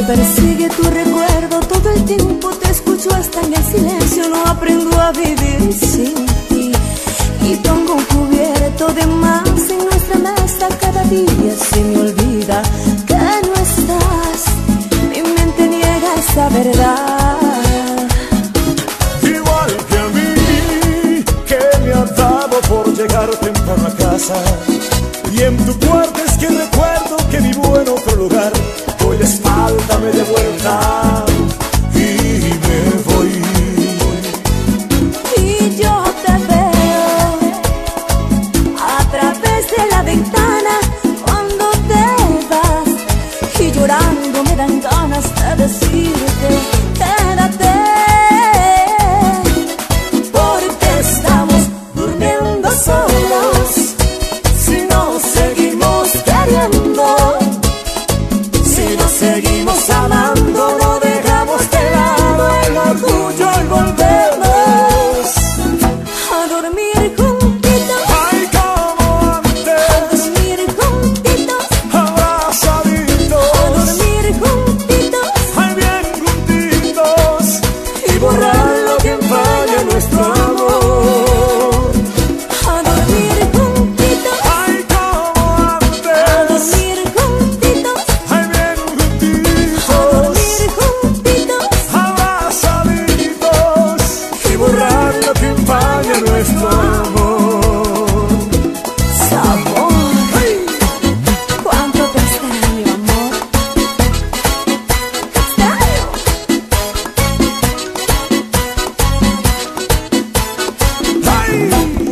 persigue tu recuerdo, todo el tiempo te escucho hasta en el silencio. No aprendo a vivir sin ti y pongo un cubierto de más en nuestra mesa. Cada día se me olvida que no estás, mi mente niega esa verdad. Igual que a mí, que me ha dado por llegar temprano a casa, y en tu cuarto es que recuerdo que vivo en otro lugar. Doy la espalda, me de vuelta y me voy. Y yo te veo a través de la ventana cuando te vas, y llorando me dan ganas de decirte quédate, porque estamos durmiendo solos. Si nos seguimos queriendo, si nos seguimos amando, no dejamos de lado el orgullo y volvemos a dormir juntitos. Ay, como antes, A dormir juntitos, abrazaditos, a dormir juntitos, ay, bien juntitos, y borrar lo que empaña nuestro amor. A dormir juntitos, ay, como a antes, dormir juntitos, ay, bien a juntitos, dormir juntitos, abrazaditos, y borrar lo que empaña nuestro amor. sabor. Cuánto te extraño, amor. Te extraño. Ay,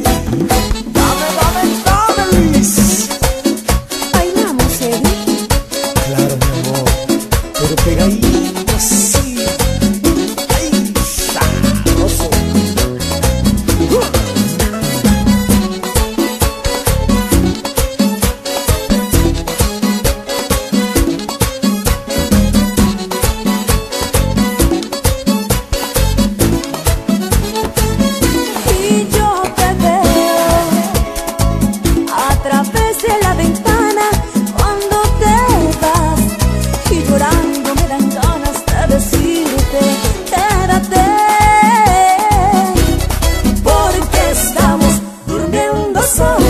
dame, Liz. Bailamos, Eddy. Claro, mi amor, pero pegadito así. Ay, sabroso. Y yo te veo a través de la ventana cuando te vas, y llorando me dan ganas de decirte quédate, porque estamos durmiendo solos.